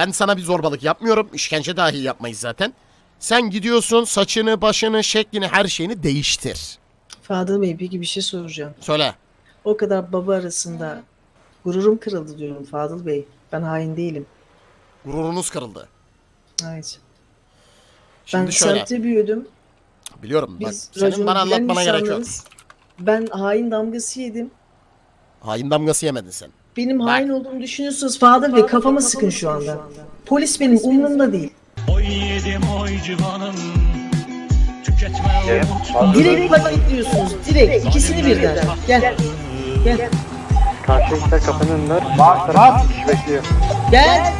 Ben sana bir zorbalık yapmıyorum. İşkence dahi yapmayız zaten. Sen gidiyorsun saçını, başını, şeklini, her şeyini değiştir. Fadıl Bey peki bir şey soracağım. Söyle. O kadar baba arasında gururum kırıldı diyorum Fadıl Bey. Ben hain değilim. Gururunuz kırıldı. Evet. Şimdi Ben şöyle. semtte büyüdüm. Biliyorum bak. Biz Senin raconu bana bilen anlatmana gerek yok. insanlarız. Ben hain damgası yedim. Hain damgası yemedin sen. Benim Bak. hain olduğumu düşünüyorsunuz Fadıl Bey, kafama sıkın şu anda. Polis benim umurumda değil. Oy yedim oy civanım. Tüketme umut. Direkt paketliyorsunuz. Direkt. İkisini birden. Gel. Gel. Karşı işte kapının önünde. Bas. Kişi bekliyor. Gel.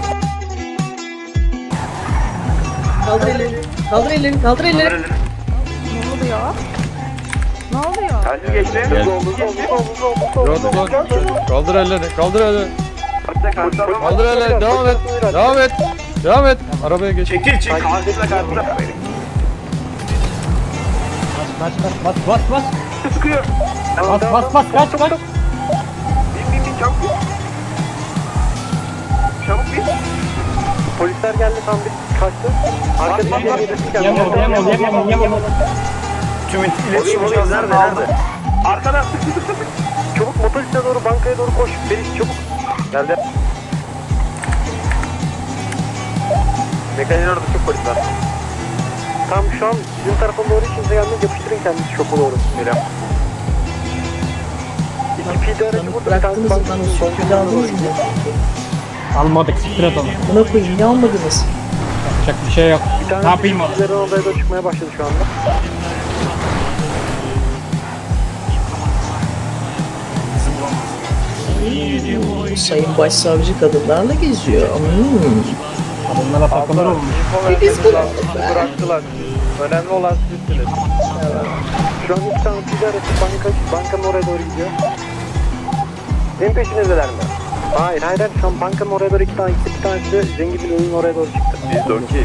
Kaldır ellerini. Kaldır ellerini. Kaldır ellerini. Ne oluyor? Ne oluyor? Kaçı geçti? Kaldır ellerini, kaldır ellerini. Kaldır ellerini, devam et. Devam et. Devam et. Arabaya geç. Çekil. Karşıda karşıda. Bas. Sıkıyor. Bas, kaç. Bin çabuk. Çabuk bin. Polisler geldi tam bir kaçtı. Arkadaşlar geldi. Tüm iletişim cihazları nerede? Arkada. Çabuk motosikletle doğru, bankaya doğru koş. Feriz çabuk. Geldi. Mekanik orada çok polis var. Tam şu an bizim tarafa doğru işinize gelmeyi yapıştırın kendinizi şoka doğru. Selam. İki PD aracı burada. Bıraktınız mı lan o sürkülü aldınız mı? Almadık, siktir et onu. Buna koyayım, ne almadınız? Yapacak bir şey yok. Bir tane Ne yapayım onu? bizlerin odaya doğru çıkmaya başladı şu anda. Sayın Başsavcı kadınlarla geziyor. Kadınlara takılır olmuş. Biz bulandık be. Bıraktılar. Önemli olan sizsiniz. Şu an iki tane PD aracı bankanın oraya doğru gidiyor. Benim peşinizdeler mi? Hayır. Şu an bankanın oraya doğru iki tane gitti. Bir tanesi de zengin bir oyun oraya doğru çıktı. Biz de okey.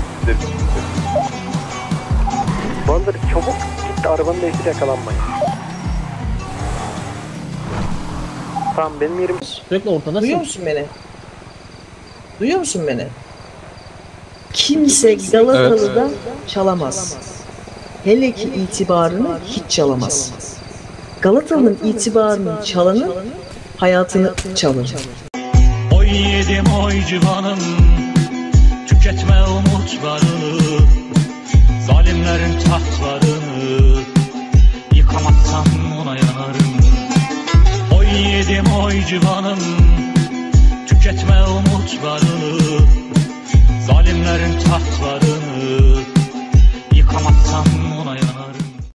Balıdır çabuk gitti. Arabanın değiştir, yakalanmayın. Tamam benim yerim... Sürekli ortadasın. Duyuyor musun beni? Duyuyor musun beni? Kimse Galatalı'dan çalamaz. Hele ki itibarını hiç çalamaz. Galatalı'nın itibarını çalanın hayatını çalır. Oy yedim oy civanım. Tüketme umutlarını. Zalimlerin tahtlarını. Yıkamazsan ona yanarım. Oy yedim oy civanım. Tüketme umutlarını.